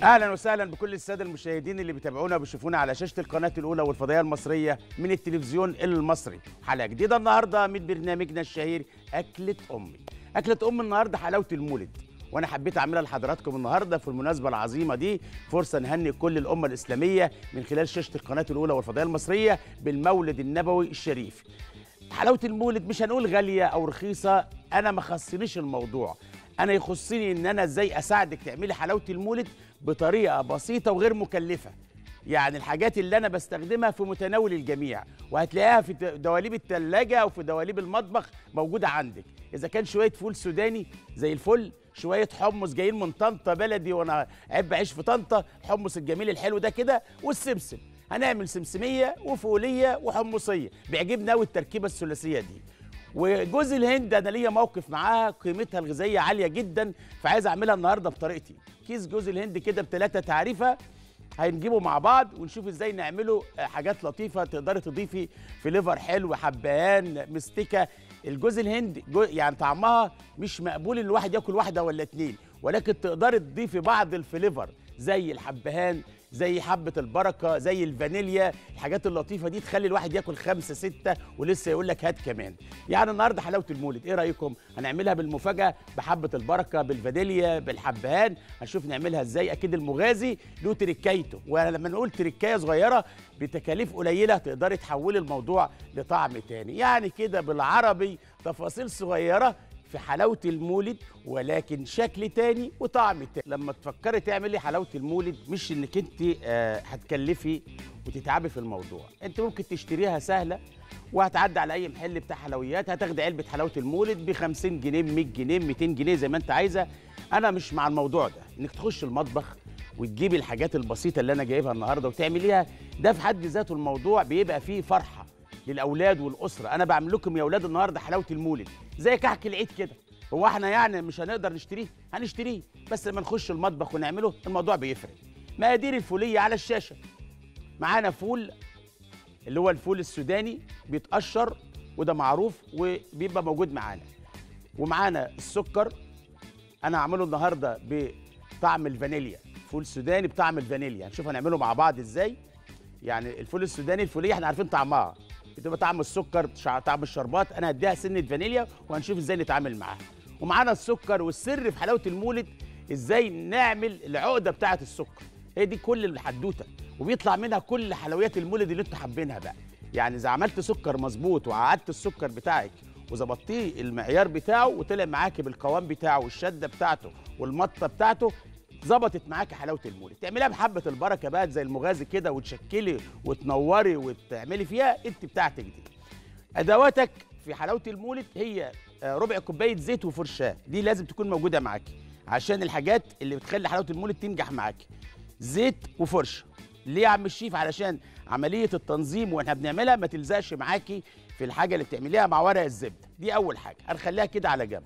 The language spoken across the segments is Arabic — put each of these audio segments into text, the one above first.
اهلا وسهلا بكل الساده المشاهدين اللي بيتابعونا وبيشوفونا على شاشه القناه الاولى والفضائيه المصريه من التلفزيون المصري. حلقه جديده النهارده من برنامجنا الشهير اكله امي. اكله ام النهارده حلاوه المولد، وانا حبيت اعملها لحضراتكم النهارده في المناسبه العظيمه دي، فرصه نهنئ كل الامه الاسلاميه من خلال شاشه القناه الاولى والفضائيه المصريه بالمولد النبوي الشريف. حلاوه المولد مش هنقول غاليه او رخيصه، انا ما خصنيش الموضوع، انا يخصني ان انا ازاي اساعدك تعملي حلاوه المولد بطريقه بسيطه وغير مكلفه. يعني الحاجات اللي انا بستخدمها في متناول الجميع، وهتلاقيها في دواليب الثلاجه او في دواليب المطبخ موجوده عندك. اذا كان شويه فول سوداني زي الفل، شويه حمص جايين من طنطا بلدي وانا عيب عيش في طنطا، الحمص الجميل الحلو ده كده، والسمسم. هنعمل سمسميه وفوليه وحمصيه، بيعجبني قوي التركيبه الثلاثيه دي. وجوز الهند انا ليا موقف معاها، قيمتها الغذائيه عاليه جدا، فعايز اعملها النهارده بطريقتي. كيس جوز الهند كده ب3 تعريفه، هنجيبه مع بعض ونشوف ازاي نعمله حاجات لطيفه. تقدري تضيفي فليفر حلو، حبهان، مستكه. الجوز الهند يعني طعمها مش مقبول ان الواحد ياكل واحده ولا اتنين، ولكن تقدري تضيفي بعض الفليفر زي الحبهان، زي حبة البركة، زي الفانيليا. الحاجات اللطيفة دي تخلي الواحد ياكل 5 6 ولسه يقول لك هات كمان. يعني النهارده حلاوة المولد، ايه رأيكم؟ هنعملها بالمفاجأة بحبة البركة، بالفانيليا، بالحبهان. هنشوف نعملها ازاي. اكيد المغازي له تركايته، ولما نقول تركايه صغيرة بتكاليف قليلة تقدري تحولي الموضوع لطعم تاني. يعني كده بالعربي تفاصيل صغيرة في حلاوة المولد، ولكن شكل تاني وطعم تاني. لما تفكري تعملي حلاوة المولد، مش انك انت هتكلفي وتتعبي في الموضوع. انت ممكن تشتريها سهلة، وهتعدي على اي محل بتاع حلويات، هتاخدي علبة حلاوة المولد ب 50 جنيه، 100 جنيه، 200 جنيه، زي ما انت عايزة. انا مش مع الموضوع ده، انك تخش المطبخ وتجيبي الحاجات البسيطة اللي انا جايبها النهاردة وتعمليها. ده في حد ذاته الموضوع بيبقى فيه فرحة للاولاد والاسره. انا بعمل لكم يا اولاد النهارده حلاوه المولد زي كحك العيد كده. هو احنا يعني مش هنقدر نشتريه؟ هنشتريه، بس لما نخش المطبخ ونعمله الموضوع بيفرق. مقادير الفوليه على الشاشه. معانا فول اللي هو الفول السوداني، بيتقشر وده معروف وبيبقى موجود معانا. ومعانا السكر، انا هعمله النهارده بطعم الفانيليا، فول سوداني بطعم الفانيليا. هنشوف هنعمله مع بعض ازاي. يعني الفول السوداني الفوليه احنا عارفين طعمها، بتبقى طعم السكر، طعم الشربات. انا هديها سنه فانيليا وهنشوف ازاي نتعامل معاها. ومعانا السكر، والسر في حلاوه المولد ازاي نعمل العقده بتاعه السكر. هي دي كل الحدوته، وبيطلع منها كل حلويات المولد اللي انتوا حابينها بقى. يعني اذا عملت سكر مظبوط وقعدت السكر بتاعك وظبطتيه المعيار بتاعه وطلع معاكي بالقوام بتاعه والشده بتاعته والمطه بتاعته، ظبطت معاكي حلاوه المولد. تعمليها بحبه البركه بقى زي المغازي كده، وتشكلي وتنوري وتعملي فيها انت بتاعتك دي. ادواتك في حلاوه المولد هي ربع كوبايه زيت وفرشاه، دي لازم تكون موجوده معاكي عشان الحاجات اللي بتخلي حلاوه المولد تنجح معاكي. زيت وفرشه. ليه يا عم الشيف؟ علشان عمليه التنظيم واحنا بنعملها ما تلزقش معاكي في الحاجه اللي بتعمليها مع ورق الزبده. دي اول حاجه، هنخليها كده على جنب.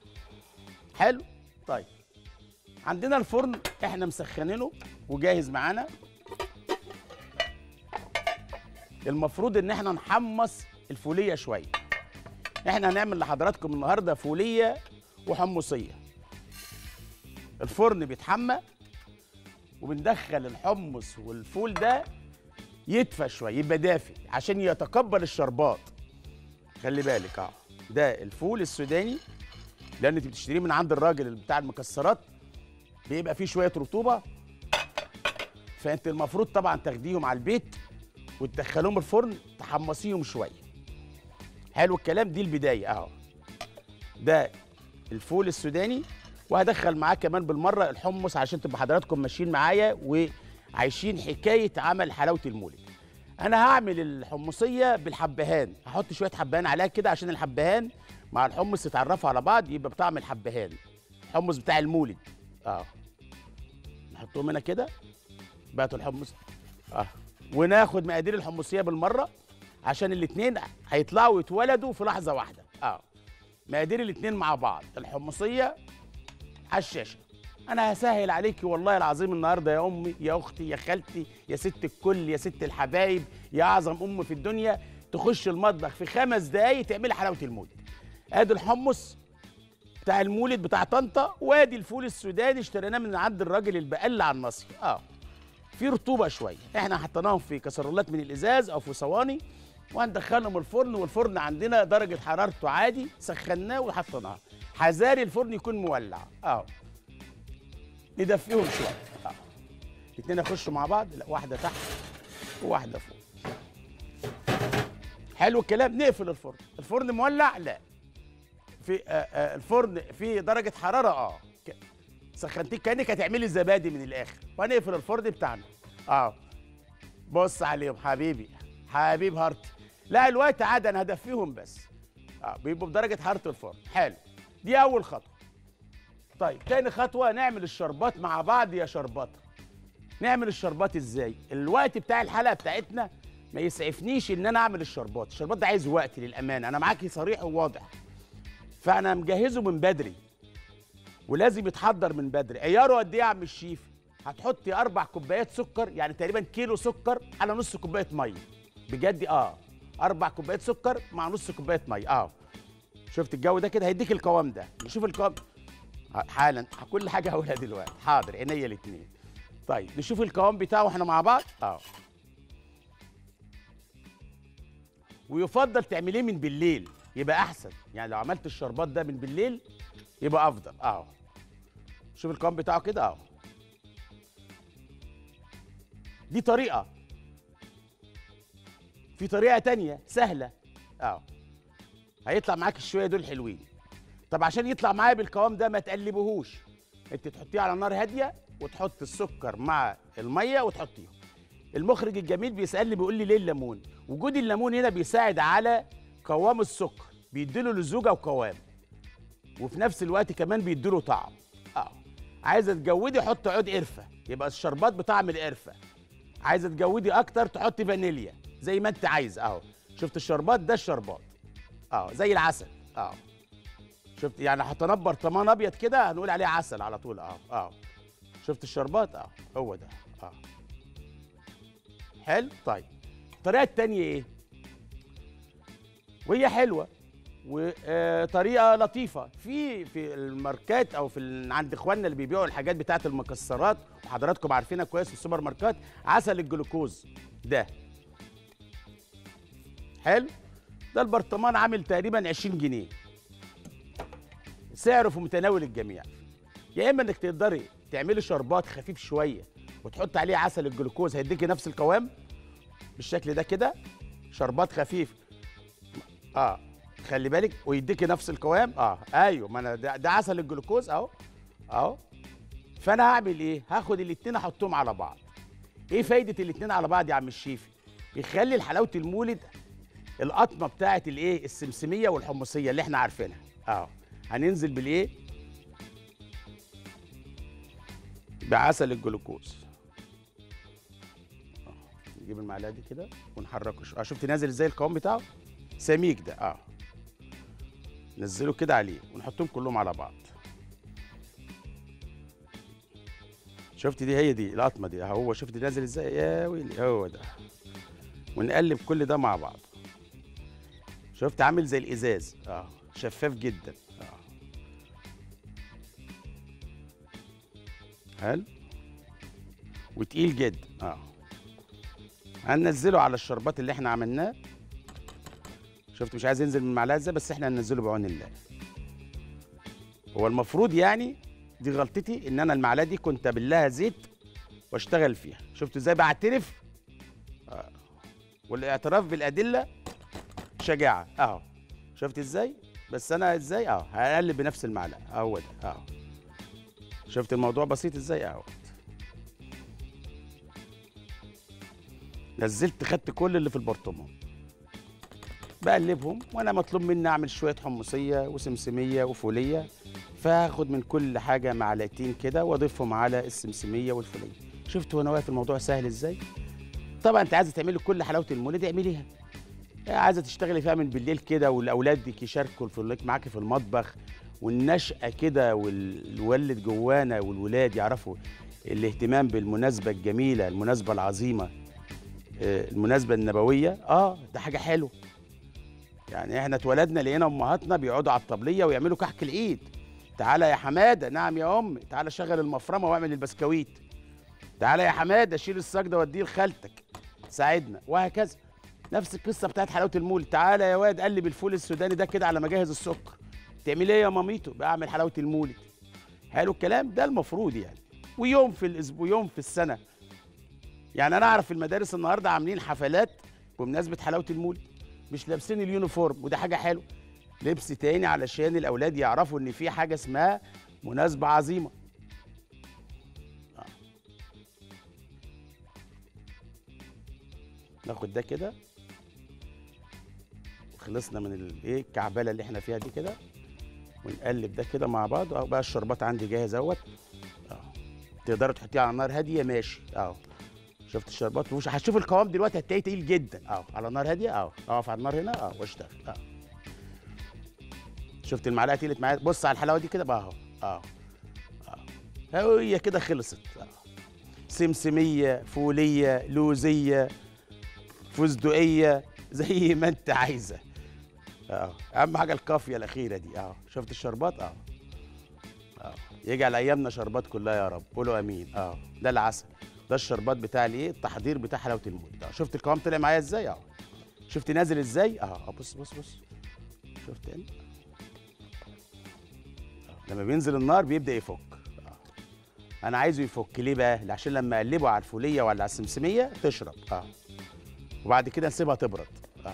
حلو. طيب، عندنا الفرن احنا مسخنينه وجاهز معانا. المفروض ان احنا نحمص الفوليه شويه. احنا هنعمل لحضراتكم النهارده فوليه وحمصيه. الفرن بيتحمى وبندخل الحمص والفول ده يدفى شويه، يبقى دافي عشان يتقبل الشربات. خلي بالك ده الفول السوداني، لان انت بتشتريه من عند الراجل بتاع المكسرات، بيبقى فيه شويه رطوبه، فانت المفروض طبعا تاخديهم على البيت وتدخلوهم الفرن تحمصيهم شويه. حلو الكلام. دي البدايه اهو. ده الفول السوداني، وهدخل معاه كمان بالمره الحمص عشان تبقى حضراتكم ماشيين معايا وعايشين حكايه عمل حلاوه المولد. انا هعمل الحمصيه بالحبهان، هحط شويه حبهان عليها كده عشان الحبهان مع الحمص يتعرفوا على بعض، يبقى بطعم الحبهان. الحمص بتاع المولد نحطهم هنا كده. بقت الحمص وناخد مقادير الحمصيه بالمره عشان الاثنين هيطلعوا يتولدوا في لحظه واحده. مقادير الاثنين مع بعض. الحمصيه على الشاشه. انا هسهل عليكي والله العظيم النهارده يا امي، يا اختي، يا خالتي، يا ست الكل، يا ست الحبايب، يا اعظم ام في الدنيا. تخش المطبخ في 5 دقايق تعملي حلاوه المولد. ادي الحمص بتاع المولد بتاع طنطا، وادي الفول السوداني اشتريناه من عند الراجل البقال على الناصيه. في رطوبه شويه، احنا حطيناهم في كسرولات من الازاز او في صواني، وهندخلهم الفرن، والفرن عندنا درجه حرارته عادي، سخناه وحطيناه. حذاري الفرن يكون مولع. ندفيهم شويه. الاثنين يخشوا مع بعض، لا واحده تحت وواحده فوق. حلو الكلام. نقفل الفرن. الفرن مولع؟ لا. في الفرن في درجه حراره سخنتيه كانك هتعملي زبادي من الاخر. وهنقفل الفرن بتاعنا. بص عليهم حبيبي، حبيب هارتي. لا الوقت عادي انا هدفيهم بس. بيبقوا بدرجه حراره الفرن. حلو. دي اول خطوه. طيب تاني خطوه، نعمل الشربات مع بعض يا شربات. نعمل الشربات ازاي؟ الوقت بتاع الحلقه بتاعتنا ما يسعفنيش ان انا اعمل الشربات. الشربات ده عايز وقت للامانه، انا معاكي صريح وواضح. فانا مجهزه من بدري، ولازم يتحضر من بدري. عياره قد ايه يا عم الشيف؟ هتحطي 4 كوبايات سكر، يعني تقريبا كيلو سكر على نص كوبايه ميه. بجد 4 كوبايات سكر مع نص كوبايه ميه. شفت الجو ده كده هيديك القوام ده. نشوف القوام حالا، كل حاجه هقولها دلوقتي. حاضر، عينيا الاثنين. طيب نشوف القوام بتاعه احنا مع بعض. ويفضل تعمليه من بالليل، يبقى احسن. يعني لو عملت الشربات ده من بالليل يبقى افضل. شوف القوام بتاعه كده. دي طريقه. في طريقه تانية سهله. هيطلع معاك الشويه دول حلوين. طب عشان يطلع معايا بالقوام ده ما تقلبهوش، انت تحطيه على نار هاديه وتحط السكر مع الميه وتحطيهم. المخرج الجميل بيسالني بيقول لي ليه الليمون؟ وجود الليمون هنا بيساعد على قوام السكر، بيديله لزوجه وقوام، وفي نفس الوقت كمان بيديله طعم. عايزه تجودي حط عود قرفه، يبقى الشربات بطعم القرفه. عايزه تجودي اكتر تحطي فانيليا زي ما انت عايز. شفت الشربات ده؟ الشربات زي العسل. شفت يعني حطيناه ببرطمان ابيض كده هنقول عليه عسل على طول. شفت الشربات؟ هو ده. حلو. طيب الطريقه التانيه ايه؟ وهي حلوه وطريقه لطيفه. في الماركات او عند اخواننا اللي بيبيعوا الحاجات بتاعه المكسرات، وحضراتكم عارفينها كويس في السوبر ماركت، عسل الجلوكوز ده. حلو. ده البرطمان عامل تقريبا 20 جنيه، سعره في متناول الجميع. يا اما انك تقدري تعملي شربات خفيف شويه وتحط عليه عسل الجلوكوز، هيديكي نفس القوام بالشكل ده كده. شربات خفيف خلي بالك، ويديكي نفس القوام. ايوه، ما انا ده عسل الجلوكوز اهو. فانا هعمل ايه؟ هاخد الاتنين احطهم على بعض. ايه فايده الاتنين على بعض يا عم الشيف؟ بيخلي حلاوه المولد القطمه بتاعه السمسميه والحمصيه اللي احنا عارفينها. هننزل بالايه؟ بعسل الجلوكوز. نجيب المعلقه دي كده ونحركه. شفت نازل ازاي القوام بتاعه؟ سميك ده. نزله كده عليه ونحطهم كلهم على بعض. شفت دي؟ هي دي القطمه دي. هو شفت نازل ازاي؟ يا ويلي، هو ده. ونقلب كل ده مع بعض. شفت عامل زي الازاز. شفاف جدا. حلو وتقيل جدا. هننزله على الشربات اللي احنا عملناه. شفت مش عايز ينزل من المعلقه ازاي، بس احنا هننزله بعون الله. هو المفروض يعني دي غلطتي ان انا المعلقه دي كنت ابلها زيت واشتغل فيها. شفتوا ازاي بعترف؟ والاعتراف بالادله شجاعه. شفت ازاي؟ بس انا ازاي هقلب بنفس المعلقه. هو ده. شفت الموضوع بسيط ازاي؟ نزلت خدت كل اللي في البرطمان، بقلبهم. وانا مطلوب مني اعمل شويه حمصيه وسمسميه وفوليه، فهاخد من كل حاجه معلقتين كده واضيفهم على السمسميه والفوليه. شفت وانا واقف الموضوع سهل ازاي؟ طبعا انت عايزه تعملي كل حلاوه المولد اعمليها. عايزه تشتغلي فيها من بالليل كده والاولاد يشاركوا معاكي في المطبخ، والنشأة كده والولد جوانا والولاد يعرفوا الاهتمام بالمناسبة الجميلة، المناسبة العظيمة، المناسبة النبوية. ده حاجة حلوة. يعني احنا اتولدنا لقينا امهاتنا بيقعدوا على الطبلية ويعملوا كحك العيد. تعالى يا حماده. نعم يا امي. تعالى شغل المفرمه واعمل البسكويت. تعالى يا حماده شيل الصاج ده وديه لخالتك ساعدنا، وهكذا. نفس القصه بتاعت حلاوه المولد. تعالى يا واد قلب الفول السوداني ده كده على ما اجهز السكر. تعمل ايه يا ماميتو؟ بعمل حلاوه المولد. حلو الكلام ده المفروض يعني. ويوم في الاسبوع، يوم في السنه. يعني انا اعرف في المدارس النهارده عاملين حفلات بمناسبه حلاوه المولد، مش لابسين اليونيفورم، وده حاجه حلوه. لبس تاني علشان الاولاد يعرفوا ان في حاجه اسمها مناسبه عظيمه. ناخد ده كده. خلصنا من الايه الكعبله اللي احنا فيها دي كده، ونقلب ده كده مع بعض. اهو بقى الشربات عندي جاهز اهوت. تقدروا تحطيه على نار هاديه ماشي اهو. شفت الشربات؟ ومش هتشوف القوام دلوقتي هتلاقيه تقيل جدا اهو. على نار هاديه اهو. اقف على النار هنا اهو واشتغل اهو. شفت المعلقه تقلت معايا؟ بص على الحلاوه دي كده بقى اهو اهو اهو. هي كده خلصت اهو. سمسميه، فوليه، لوزيه، فستقيه، زي ما انت عايزه اهو. اهم حاجه القافيه الاخيره دي اهو. شفت الشربات اهو اهو. يجعل ايامنا شربات كلها يا رب، قولوا امين اهو. ده العسل، ده الشربات بتاع الايه التحضير بتاع حلاوه المولد اهو. شفت القوام طلع معايا ازاي اهو؟ شفت نازل ازاي اهو؟ بص بص بص. شفت انت لما بينزل النار بيبدا يفك اهو. انا عايزه يفك ليه بقى؟ عشان لما اقلبه على الفوليه ولا على السمسميه تشرب اهو. وبعد كده نسيبها تبرد اهو.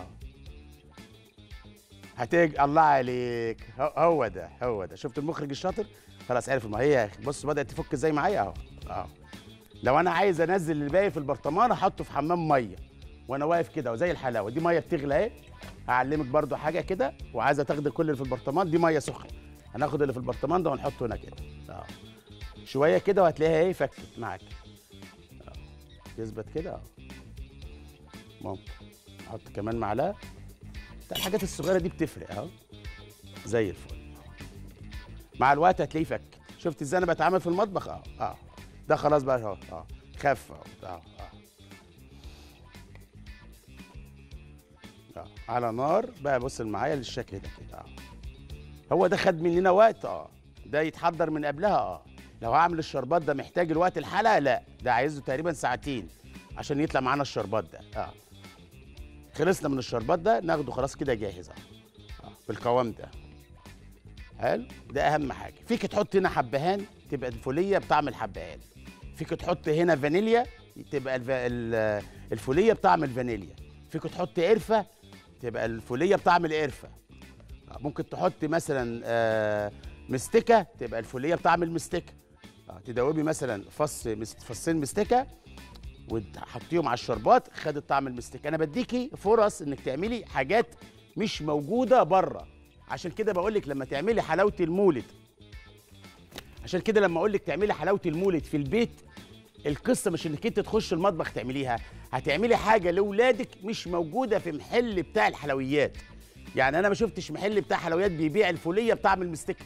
الله عليك. هو ده هو ده. شفت المخرج الشاطر؟ خلاص عرف. ما هي بص بدات تفك ازاي معايا اهو اهو. لو انا عايز انزل الباقي في البرطمان احطه في حمام ميه وانا واقف كده، وزي الحلاوه دي ميه بتغلى اهي. هعلمك برضو حاجه كده، وعايزه تاخدي كل اللي في البرطمان. دي ميه سخنه، هناخد اللي في البرطمان ده ونحطه هنا كده اهو. شويه كده وهتلاقيها ايه فكت معاك اهو. تثبت كده اهو. ممكن نحط كمان معلقه. الحاجات الصغيره دي بتفرق اهو. زي الفل. مع الوقت هتلاقيه فك. شفت ازاي انا بتعامل في المطبخ اهو اهو. ده خلاص بقى اهو اهو. خف اهو اهو اهو. على نار بقى. بص معايا للشكل ده كده اهو. هو ده خد مننا وقت ده يتحضر من قبلها لو هعمل الشربات ده محتاج الوقت الحلقه؟ لا، ده عايزه تقريبا ساعتين عشان يطلع معانا الشربات ده خلصنا من الشربات ده، ناخده خلاص كده جاهز بالقوام ده. حلو. ده اهم حاجه. فيك تحط هنا حبهان تبقى الفوليه بطعم الحبهان. فيك تحط هنا فانيليا تبقى الفوليه بطعم الفانيليا. فيك تحط قرفه تبقى الفوليه بطعم القرفه. ممكن تحط مثلا مستكه تبقى الفوليه بطعم المستكه. تدوبي مثلا فصين مستكه وتحطيهم على الشربات، خدت طعم المستكه. انا بديكي فرص انك تعملي حاجات مش موجوده بره. عشان كده بقول لك لما تعملي حلاوه المولد، عشان كده لما اقول لك تعملي حلاوه المولد في البيت، القصه مش انك انت تخش المطبخ تعمليها، هتعملي حاجه لاولادك مش موجوده في محل بتاع الحلويات. يعني انا ما شفتش محل بتاع حلويات بيبيع الفوليه بطعم المستكه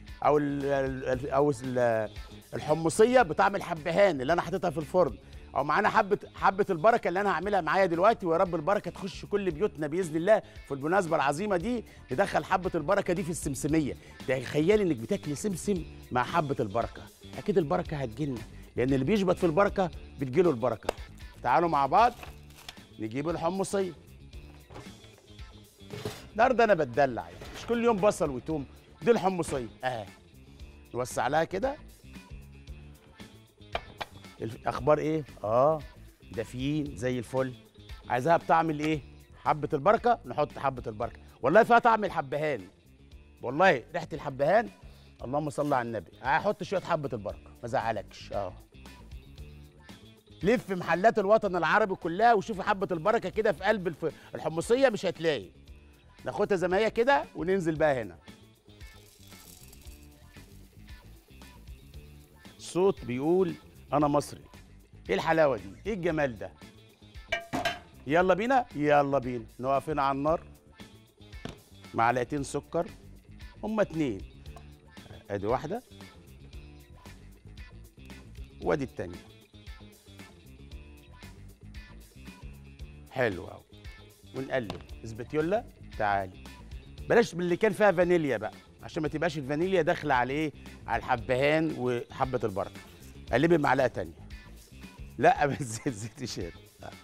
او الحمصيه بطعم الحبهان اللي انا حاططها في الفرن، او معانا حبه البركه اللي انا هعملها معايا دلوقتي. ويا رب البركه تخش كل بيوتنا باذن الله في المناسبه العظيمه دي. ندخل حبه البركه دي في السمسميه. تخيلي انك بتاكلي سمسم مع حبه البركه، اكيد البركه هتجيلنا، لان اللي بيشبط في البركه بتجيله البركه. تعالوا مع بعض نجيب الحمصيه. النهارده انا بتدلع يعني، مش كل يوم بصل وتوم. دي الحمصيه نوسع لها كده. الاخبار ايه؟ دافيين زي الفل. عايزاها بطعم الايه؟ حبه البركه. نحط حبه البركه. والله فيها طعم الحبهان، والله ريحه الحبهان. اللهم صل على النبي. هحط شويه حبه البركه ما زعلكش لف محلات الوطن العربي كلها وشوفي حبه البركه كده في قلب الحمصيه مش هتلاقي. ناخدها زي ما هي كده وننزل بقى هنا. الصوت بيقول انا مصري. ايه الحلاوه دي؟ ايه الجمال ده؟ يلا بينا يلا بينا. نقف هنا على النار. معلقتين سكر، هما 2. ادي واحده وادي التانيه. حلو قوي. ونقلب. اسبتيولا تعالي. بلاش باللي كان فيها فانيليا بقى، عشان ما تبقاش الفانيليا داخله على ايه، على الحبهان وحبه البركه. قلبي بمعلقه تانية. لا بس زيت الشير.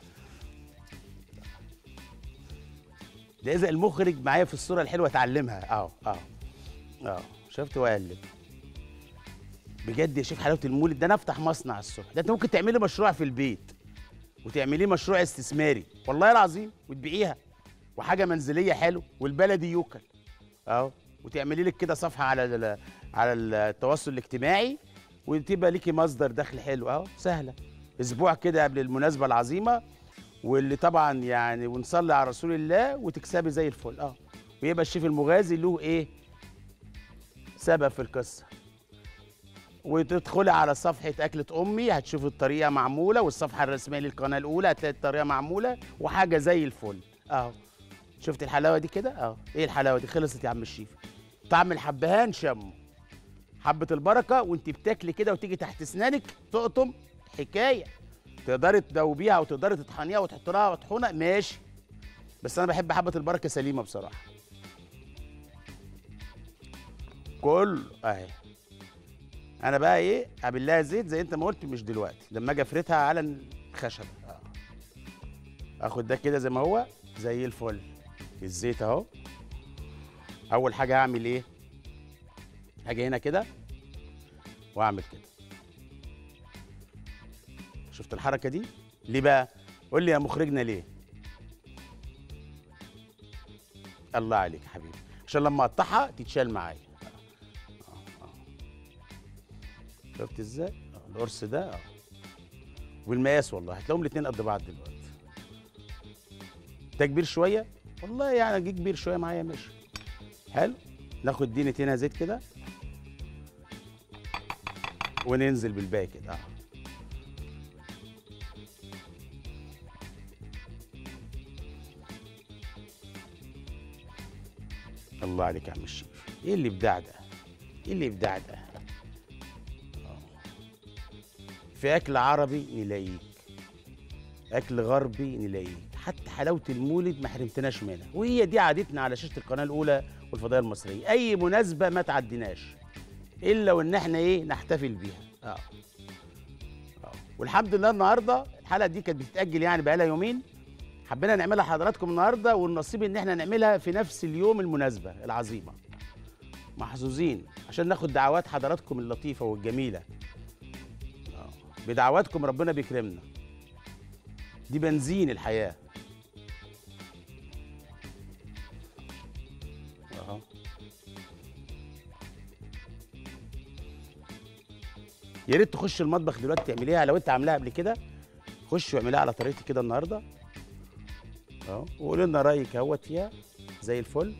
ده اذا المخرج معايا في الصوره الحلوه اتعلمها. شفت واقلب. بجد يا شيف حلاوه المولد ده، انا افتح مصنع الصبح. ده انت ممكن تعملي مشروع في البيت وتعمليه مشروع استثماري والله العظيم، وتبيعيها، وحاجه منزليه حلو، والبلدي يوكل اهو. وتعملي لك كده صفحه على التواصل الاجتماعي، وتبقى ليكي مصدر دخل حلو اهو. سهله. اسبوع كده قبل المناسبه العظيمه، واللي طبعا يعني ونصلي على رسول الله، وتكسبي زي الفل اهو. ويبقى الشيف المغازي له ايه، سبب في القصه. وتدخلي على صفحه اكله امي، هتشوفي الطريقه معموله، والصفحه الرسميه للقناه الاولى هتلاقي الطريقه معموله، وحاجه زي الفل اهو. شفت الحلاوه دي كده اهو. ايه الحلاوه دي؟ خلصت يا عم الشيف. طعم الحبهان شمه، حبه البركه وانت بتاكلي كده، وتيجي تحت اسنانك تقطم حكايه. تقدري تدوبيها وتقدري تطحنيها وتحط لها طحونه ماشي، بس انا بحب حبه البركه سليمه بصراحه. كله اهي. انا بقى ايه، اعمل لها زيت زي انت ما قلت، مش دلوقتي، لما اجي افردها على الخشبه. اخد ده كده زي ما هو زي الفل. الزيت اهو. اول حاجه هعمل ايه، هاجي هنا كده واعمل كده. شفت الحركه دي ليه بقى؟ قول لي يا مخرجنا ليه. الله عليك يا حبيبي، عشان لما اقطعها تتشال معايا. شفت ازاي؟ القرص ده والمقاس، والله هتلاقيهم الاثنين قد بعض دلوقتي. ده كبير شويه والله، يعني جه كبير شويه معايا ماشي. حلو. ناخد دينتين زيت كده وننزل بالباقي كده الله عليك يا عم الشيف. ايه الابداع ده؟ ايه الابداع ده؟ في اكل عربي نلاقيك، اكل غربي نلاقيك، حتى حلاوه المولد ما حرمتناش منها، وهي دي عادتنا على شاشه القناه الاولى والفضائيه المصريه. اي مناسبه ما تعديناش الا وان احنا ايه، نحتفل بيها. والحمد لله النهارده الحلقه دي كانت بتتاجل، يعني بقى لها يومين، حبينا نعملها لحضراتكم النهارده، والنصيب ان احنا نعملها في نفس اليوم المناسبه العظيمه. محظوظين عشان ناخد دعوات حضراتكم اللطيفه والجميله. بدعواتكم ربنا بيكرمنا. دي بنزين الحياه. يا ريت تخش المطبخ دلوقتي تعمليها، لو انت عاملاها قبل كده خش واعمليها على طريقتي كده النهارده وقولي لنا رايك اهوت فيها زي الفل.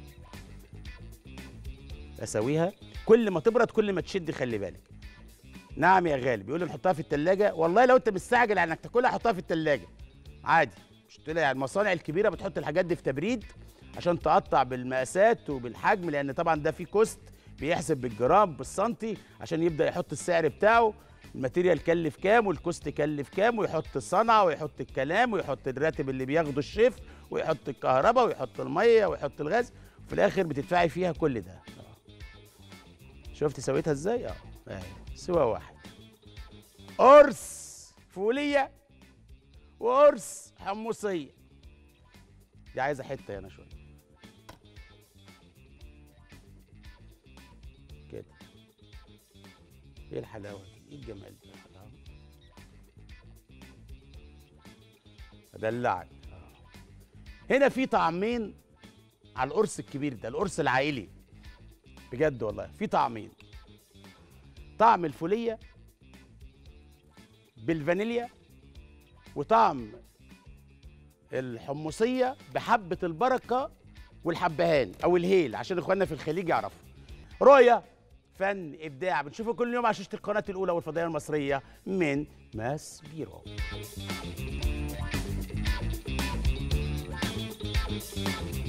اسويها كل ما تبرد كل ما تشد، خلي بالك. نعم يا غالي. بيقول لي نحطها في التلاجة، والله لو انت مستعجل على انك تاكلها حطها في التلاجة عادي. مش تقول يعني المصانع الكبيره بتحط الحاجات دي في تبريد عشان تقطع بالمقاسات وبالحجم، لان طبعا ده فيه كوست، بيحسب بالجرام بالسنتي عشان يبدا يحط السعر بتاعه. الماتيريال كلف كام والكوست كلف كام، ويحط الصنعه ويحط الكلام ويحط الراتب اللي بياخده الشيف ويحط الكهرباء ويحط الميه ويحط الغاز، وفي الاخر بتدفعي فيها كل ده. شفت سويتها ازاي؟ اهي سوا واحد. قرص فوليه وقرص حمصيه. دي عايزه حته هنا شويه كده. ايه الحلاوه دي؟ ايه الجمال ده؟ ادلعك. هنا في طعمين على القرص الكبير ده، القرص العائلي بجد والله. في طعمين، طعم الفوليه بالفانيليا، وطعم الحمصيه بحبه البركه والحبهان او الهيل، عشان اخواننا في الخليج يعرفوا. رؤيه، فن، ابداع، بنشوفه كل يوم على شاشه القناه الاولى والفضائيه المصريه من ماس بيرو.